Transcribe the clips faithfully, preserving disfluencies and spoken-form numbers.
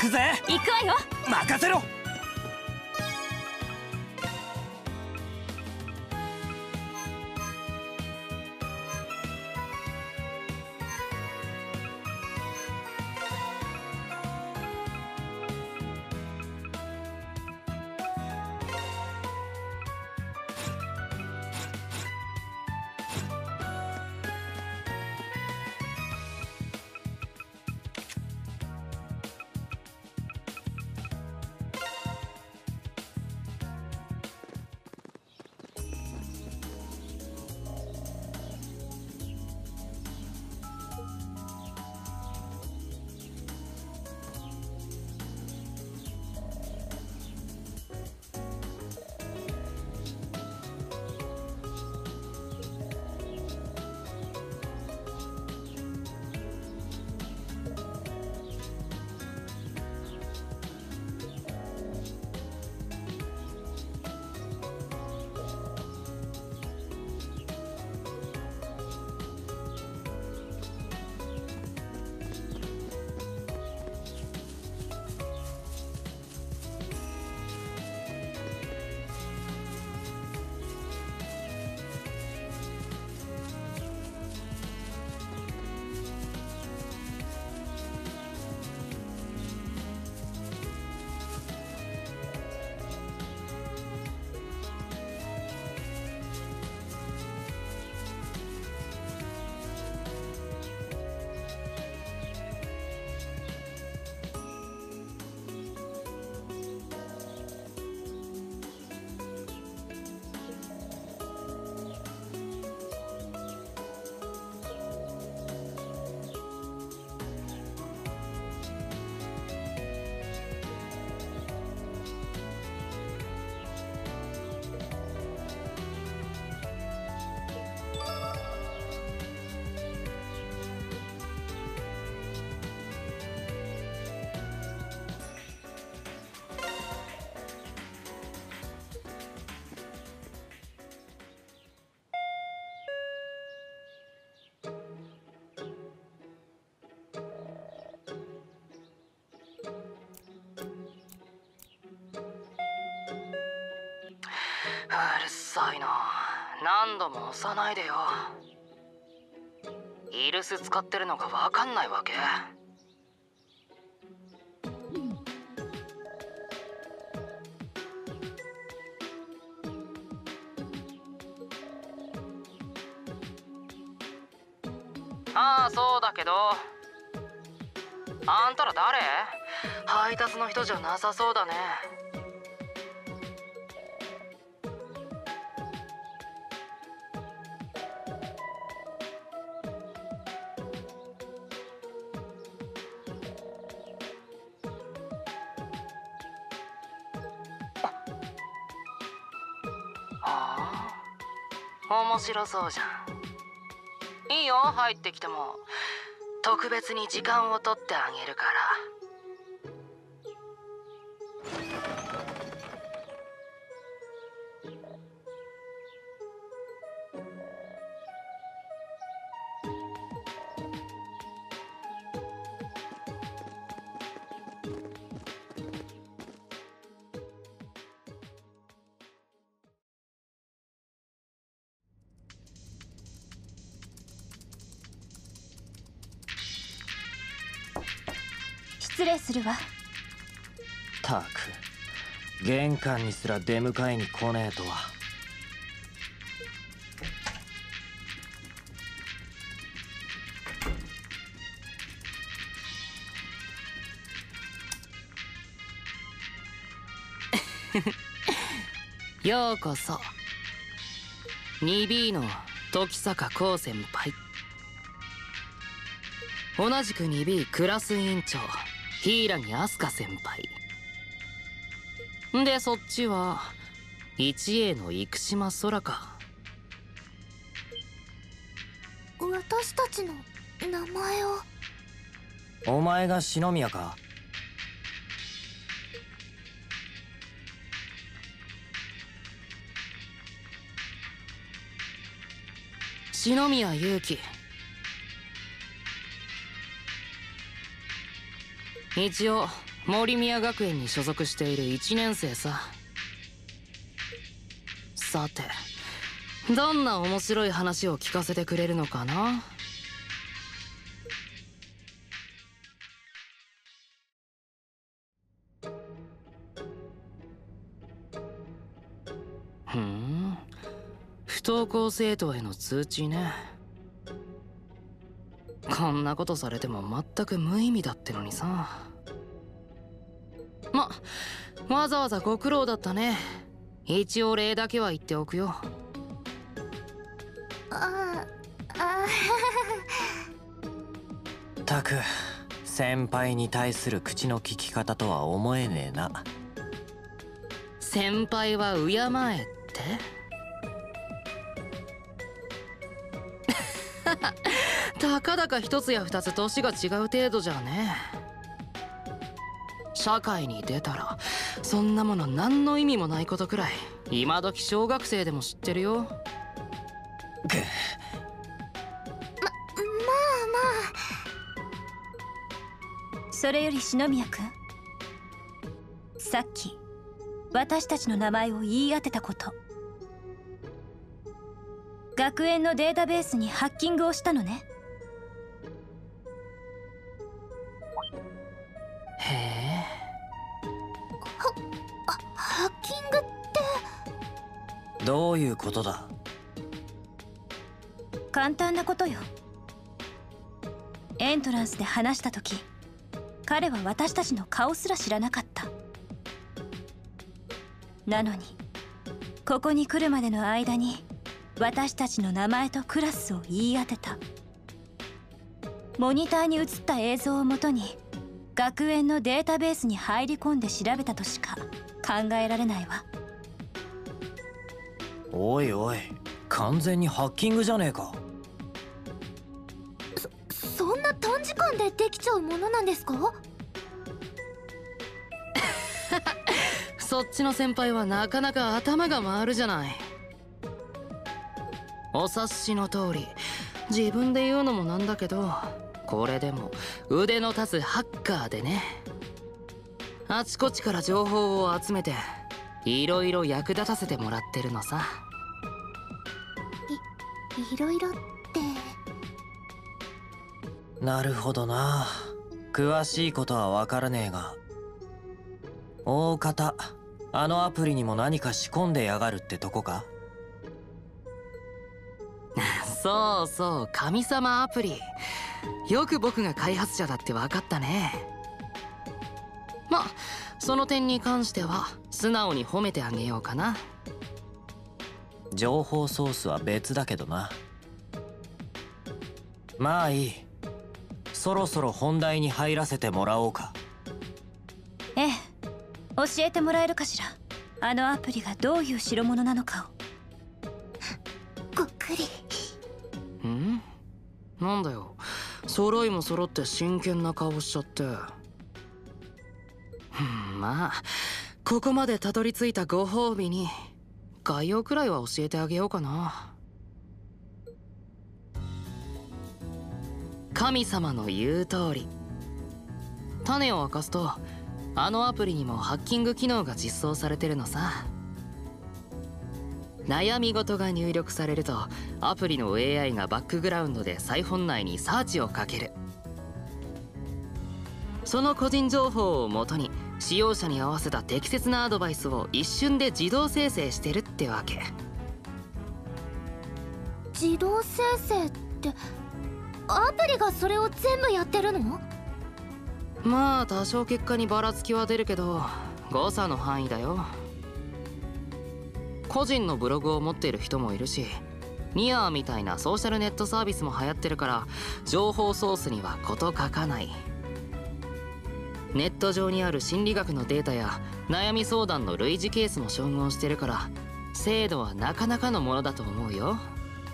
くぜ。 行くわよ。 任せろ。 うるさいな。何度も押さないでよ。イルス使ってるのが分かんないわけ？ああ、そうだけど、あんたら誰？配達の人じゃなさそうだね。はあ、面白そうじゃん。いいよ、入ってきても。特別に時間を取ってあげるから。 失礼するわ。 たく、玄関にすら出迎えに来ねえとは。 ようこそ ツービー の時坂光先輩。同じく ツービー クラス委員長柊飛鳥先輩で、そっちは ワンエー の生島空か。 私たちの名前を。 お前が篠宮か？ 篠宮祐希。一応森宮学園に所属しているいちねん生さ。さてどんな面白い話を聞かせてくれるのかな。ふん、不登校生徒への通知ね。こんなことされても全く無意味だってのにさ。ま、わざわざご苦労だったね。一応礼だけは言っておくよ。 ああたく先輩に対する口の利き方とは思えねえな。 先輩は敬えってたかだか一つや二つ年が違う程度じゃね。社会に出たらそんなもの何の意味もないことくらい今時小学生でも知ってるよ。 ままあまあ。 それより篠宮君、さっき私たちの名前を言い当てたこと、学園のデータベースにハッキングをしたのね。 へえ。 はハッキングってどういうことだ。 簡単なことよ。エントランスで話した時、彼は私たちの顔すら知らなかった。なのにここに来るまでの間に私たちの名前とクラスを言い当てた。モニターに映った映像をもとに学園のデータベースに入り込んで調べたとしか考えられないわ。 おいおい、完全にハッキングじゃねえか。 そそんな短時間でできちゃうものなんですか？ そっちの先輩はなかなか頭が回るじゃない。お察しの通り、自分で言うのもなんだけど、これでも腕の立つハッカーでね。あちこちから情報を集めていろいろ役立たせてもらってるのさ。 いいろいろって。 なるほどな。詳しいことは分からねえが、大方あのアプリにも何か仕込んでやがるってとこか。 そうそう、神様アプリ。よく僕が開発者だって分かったね。ま、その点に関しては素直に褒めてあげようかな。 情報ソースは別だけどな。まあいい、そろそろ本題に入らせてもらおうか。 ええ、教えてもらえるかしら。あのアプリがどういう代物なのかを。 ごっくり。 ん？なんだよ、揃いも揃って真剣な顔しちゃって。まあここまでたどり着いたご褒美に概要くらいは教えてあげようかな。神様の言う通り、種を明かすとあのアプリにもハッキング機能が実装されてるのさ。悩み事が入力されるとアプリの エーアイ がバックグラウンドでサイフォン内にサーチをかける。その個人情報をもとに使用者に合わせた適切なアドバイスを一瞬で自動生成してるってわけ。 自動生成ってアプリがそれを全部やってるの？ まあ多少結果にばらつきは出るけど誤差の範囲だよ。個人のブログを持っている人もいるし、ニアーみたいなソーシャルネットサービスも流行ってるから情報ソースには事欠かない。ネット上にある心理学のデータや悩み相談の類似ケースも照合してるから精度はなかなかのものだと思うよ。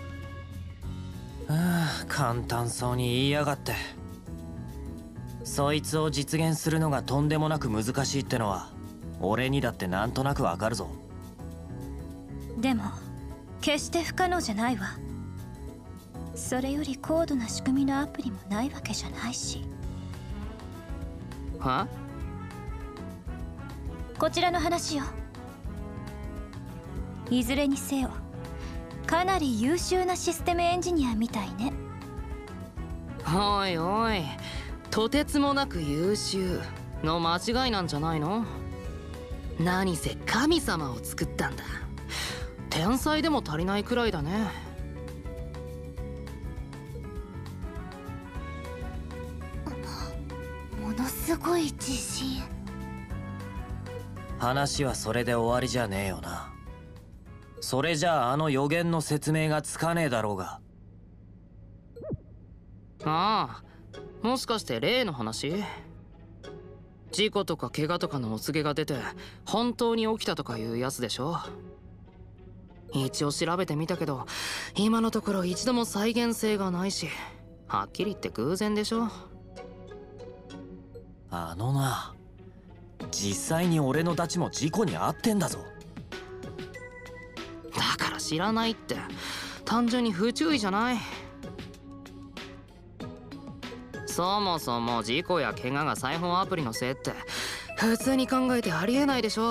ああ、簡単そうに言いやがって。そいつを実現するのがとんでもなく難しいってのは俺にだってなんとなくわかるぞ。 でも決して不可能じゃないわ。それより高度な仕組みのアプリもないわけじゃないし。 は？ こちらの話よ。いずれにせよかなり優秀なシステムエンジニアみたいね。 おいおい、とてつもなく優秀の間違いなんじゃないの？何せ神様を作ったんだ。天才でも足りないくらいだね。 ものすごい自信。 話はそれで終わりじゃねえよな。それじゃああの予言の説明がつかねえだろうが。 ああ、もしかして例の話？事故とか怪我とかのお告げが出て本当に起きたとかいうやつでしょ。一応調べてみたけど今のところ一度も再現性がないし、はっきり言って偶然でしょ。 あのな、実際に俺のダチも事故に遭ってんだぞ。 だから知らないって、単純に不注意じゃない？そもそも事故や怪我が裁縫アプリのせいって普通に考えてありえないでしょ。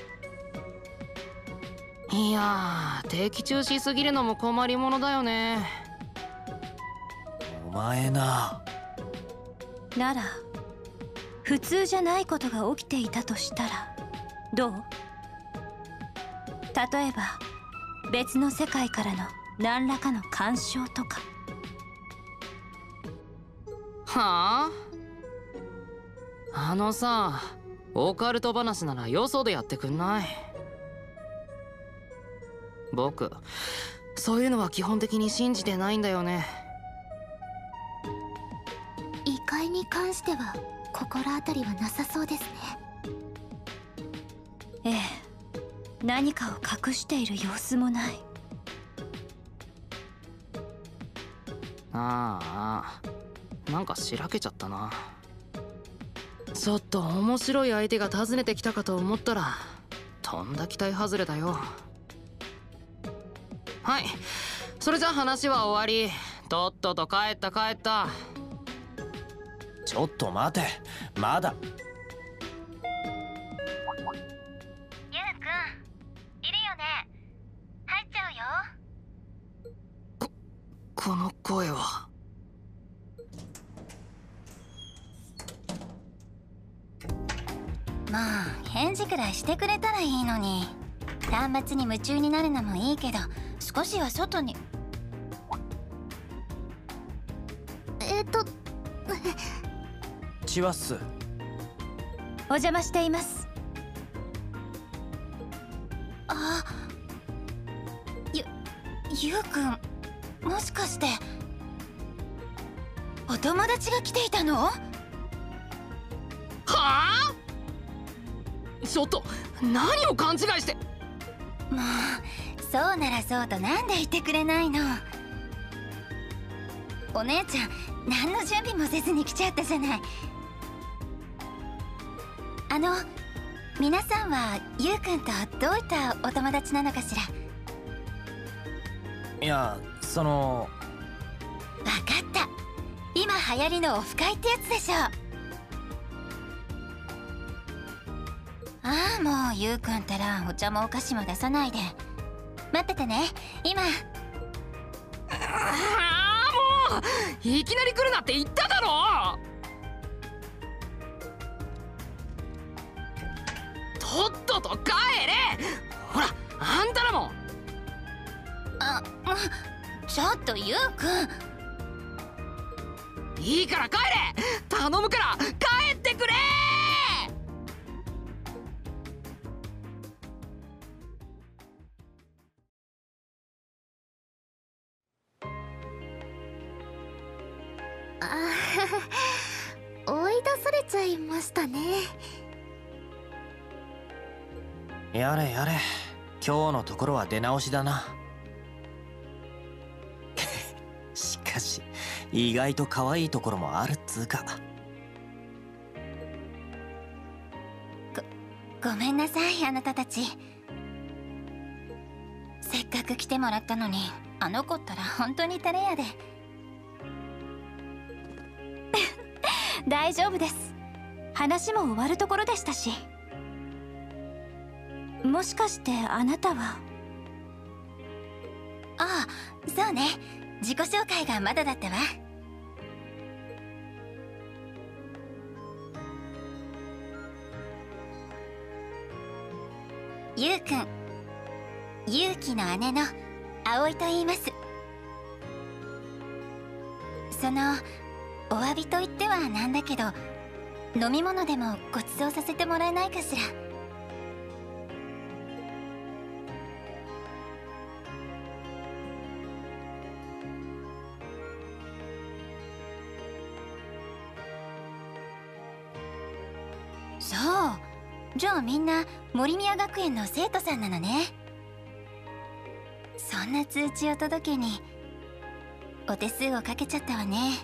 いやー、的中しすぎるのも困りものだよね。 お前な。 なら普通じゃないことが起きていたとしたらどう？例えば別の世界からの何らかの干渉とか。 はあ？あのさ、オカルト話ならよそでやってくんない？僕そういうのは基本的に信じてないんだよね。 異界に関しては心当たりはなさそうですね。 ええ、何かを隠している様子もない。 ああ、なんかしらけちゃったな。ちょっと面白い相手が訪ねてきたかと思ったらとんだ期待外れだよ。はい、それじゃ話は終わり。とっとと帰った帰った。 ちょっと待て、まだ。 ゆうくん、いるよね？入っちゃうよ。 こ、この声は。 まあ返事くらいしてくれたらいいのに。端末に夢中になるのもいいけど少しは外に。えっとチワッス。 お邪魔しています。 あ、ゆゆうくん、もしかしてお友達が来ていたの？ はあ？ちょっと何を勘違いして。 もうそうならそうとなんで言ってくれないの？お姉ちゃん何の準備もせずに来ちゃったじゃない。あの皆さんはゆうくんとどういったお友達なのかしら？ いや、その。 わかった、今流行りのオフ会ってやつでしょ。ああ、もうゆうくんったらお茶もお菓子も出さないで待っててね。今。 ああ、もういきなり来るなって言っただろ。とっとと帰れ。ほらあんたらも。 あ、ちょっとゆうくん。 いいから帰れ、頼むから帰ってくれ。 ああ、追い出されちゃいましたね。 やれやれ、今日のところは出直しだな。しかし意外と可愛いところもあるっつうか。 ご、ごめんなさい、あなたたち。せっかく来てもらったのにあの子ったら本当に照れ屋で。 大丈夫です。話も終わるところでしたし。 もしかしてあなたは。 ああ、そうね。自己紹介がまだだったわ。ゆうくん、勇気の姉の葵と言います。そのお詫びと言ってはなんだけど、飲み物でもご馳走させてもらえないかしら。そう、じゃあみんな森宮学園の生徒さんなのね。そんな通知を届けにお手数をかけちゃったわね。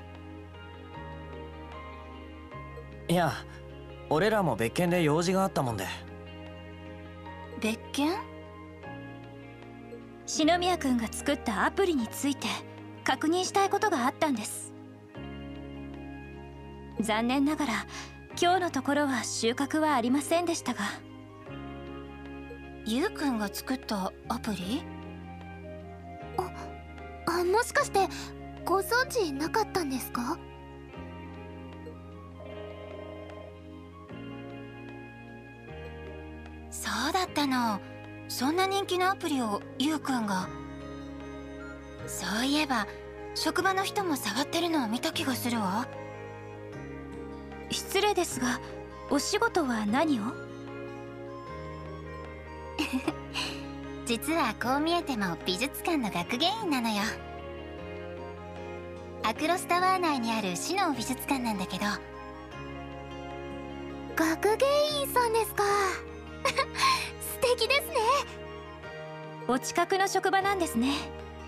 いや、俺らも別件で用事があったもんで。 別件？ 篠宮くんが作ったアプリについて確認したいことがあったんです。残念ながら今日のところは収穫はありませんでしたが。 ゆうくんが作ったアプリ？ あ、もしかしてご存知なかったんですか？ そうだったの。そんな人気のアプリをゆうくんが。そういえば職場の人も触ってるのを見た気がするわ。 失礼ですが、お仕事は何を？ 実はこう見えても美術館の学芸員なのよ。アクロスタワー内にある市の美術館なんだけど。 学芸員さんですか。素敵ですね。 お近くの職場なんですね。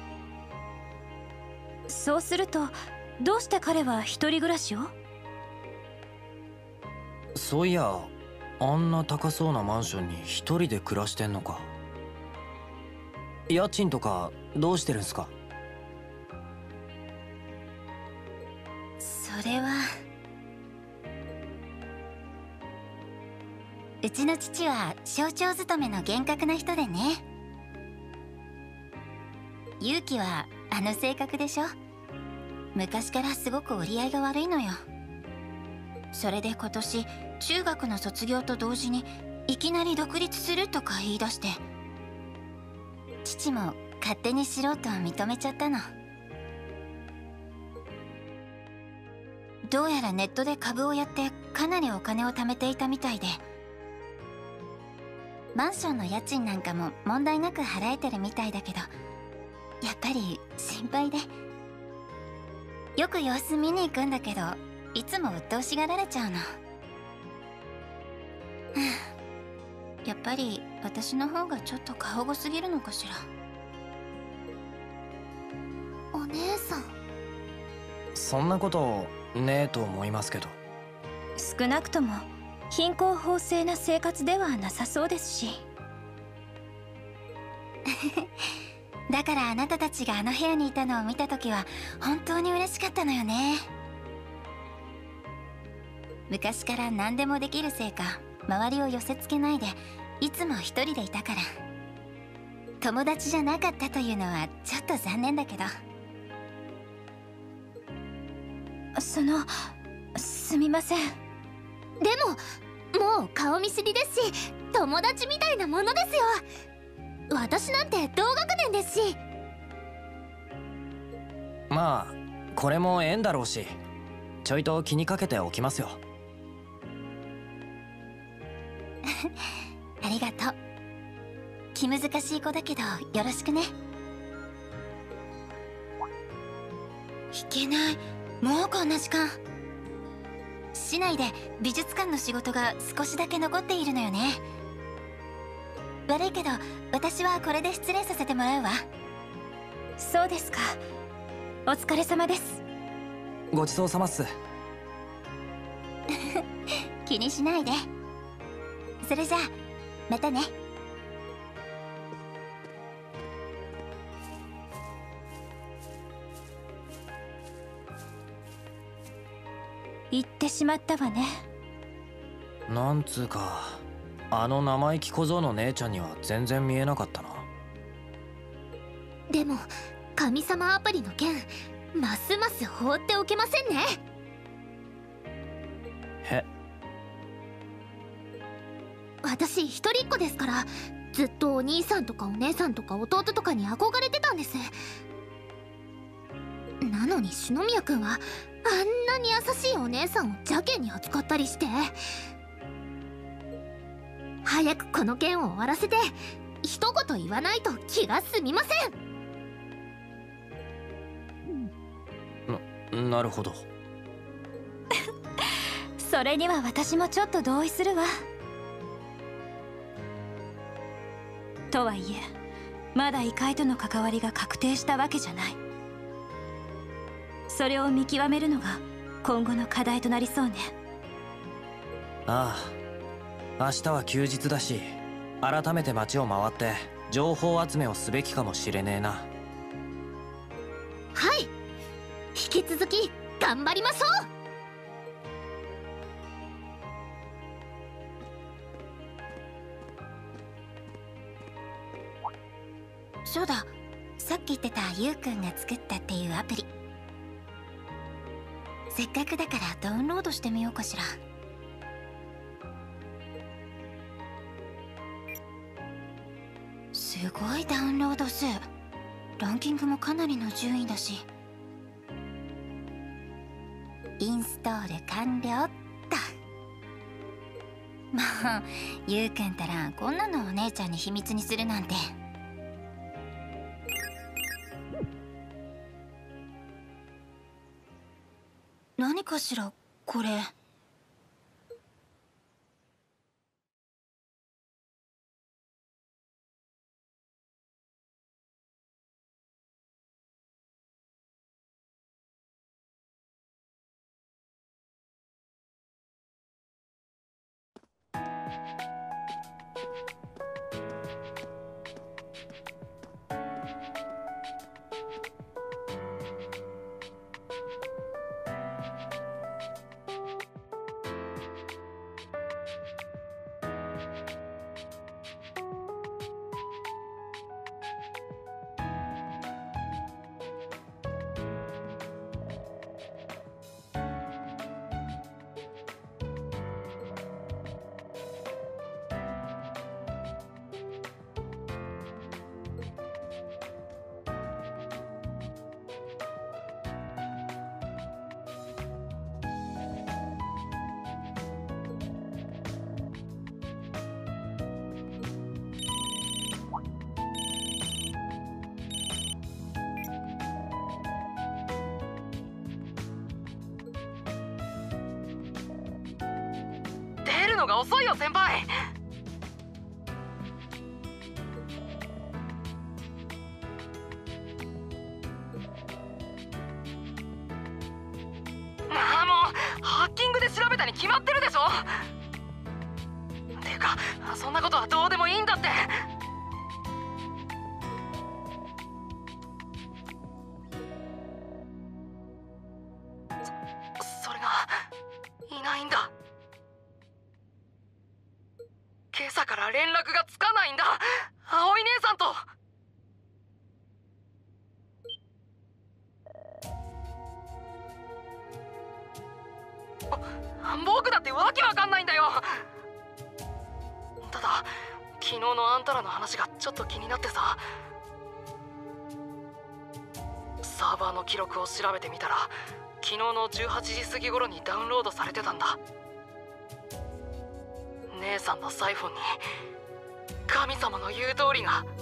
そうするとどうして彼は一人暮らしを？ そういや、あんな高そうなマンションに一人で暮らしてんのか。家賃とかどうしてるんすか？ それはうちの父は省庁勤めの厳格な人でね。勇気はあの性格でしょ。昔からすごく折り合いが悪いのよ。それで今年中学の卒業と同時にいきなり独立するとか言い出して、父も勝手にしろと認めちゃったの。どうやらネットで株をやってかなりお金を貯めていたみたいで、マンションの家賃なんかも問題なく払えてるみたいだけど、やっぱり心配で。よく様子見に行くんだけど、いつも鬱陶しがられちゃうの。やっぱり私の方がちょっと過保護すぎるのかしら。 お姉さん。 そんなことねえと思いますけど。 少なくとも貧困法制な生活ではなさそうですし。 だからあなたたちがあの部屋にいたのを見た時は本当に嬉しかったのよね。昔から何でもできるせいか、周りを寄せつけないでいつも一人でいたから。友達じゃなかったというのはちょっと残念だけど。 そのすみません。 でももう顔見知りですし、友達みたいなものですよ。私なんて同学年ですし。 まあこれも縁だろうし、ちょいと気にかけておきますよ。 ありがとう。気難しい子だけどよろしくね。いけない、もうこんな時間。市内で美術館の仕事が少しだけ残っているのよね。悪いけど私はこれで失礼させてもらうわ。 そうですか。お疲れ様です。 ごちそうさまっす。 気にしないで。それじゃあまたね。 言ってしまったわね。 なんつうかあの生意気小僧の姉ちゃんには全然見えなかったな。 でも神様アプリの件ますます放っておけませんね。 へ。 私一人っ子ですから、ずっとお兄さんとかお姉さんとか弟とかに憧れてたんです。なのに篠宮君はあんなに優しいお姉さんを邪険に扱ったりして。早くこの件を終わらせて一言言わないと気が済みません。な、なるほど。 それには私もちょっと同意するわ。とはいえまだ異界との関わりが確定したわけじゃない。それを見極めるのが今後の課題となりそうね。 ああ、明日は休日だし、改めて街を回って情報集めをすべきかもしれねえな。 はい、引き続き頑張りましょう。 そうだ、さっき言ってたゆうくんが作ったっていうアプリ、せっかくだからダウンロードしてみようかしら。すごいダウンロード数、ランキングもかなりの順位だし。インストール完了っと。まあゆうくんたらこんなのお姉ちゃんに秘密にするなんて。何かしらこれ。 出るのが遅いよ先輩。ああ、もうハッキングで調べたに決まってるでしょ。てかそんなことはどうでもいいんだって。そそれがいないんだ。今朝から連絡がつかないんだ、葵姉さんと。僕だってわけわかんないんだよ。ただ昨日のあんたらの話がちょっと気になってさ、サーバーの記録を調べてみたら昨日のじゅうはちじ過ぎ頃にダウンロードされてたんだ。姉さんのサイフォンに神様の言う通りが。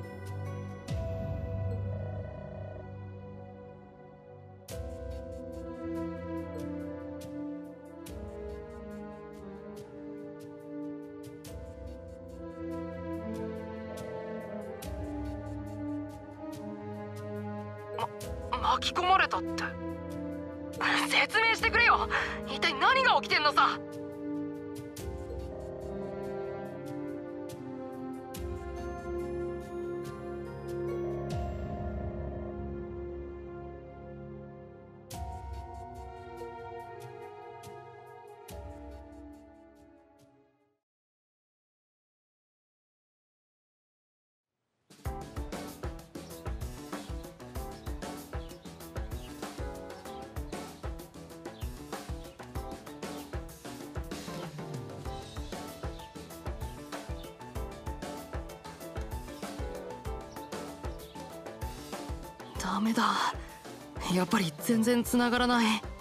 ま、巻き込まれたって説明してくれよ。一体何が起きてんのさ。 ダメだ、やっぱり全然繋がらない。